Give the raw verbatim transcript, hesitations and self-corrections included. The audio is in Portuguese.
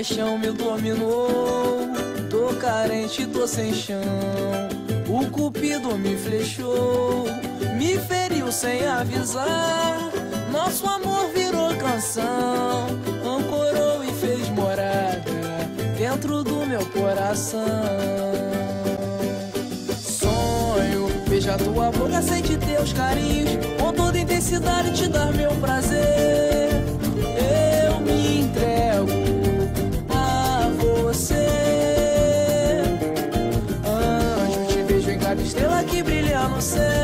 paixão me dominou. Tô carente, tô sem chão. O cupido me flechou, me feriu sem avisar. Nosso amor virou canção, ancorou e fez morada dentro do meu coração. Sonho, beijar tua boca, sente teus carinhos, com toda intensidade te dar meu prazer. Eu me entrego a você. Anjo, te vejo em cada estrela que brilha no céu.